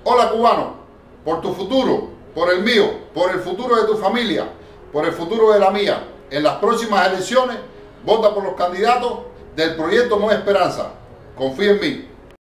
Hola cubano, por tu futuro, por el mío, por el futuro de tu familia, por el futuro de la mía, en las próximas elecciones, vota por los candidatos del proyecto Nueva Esperanza. Confía en mí.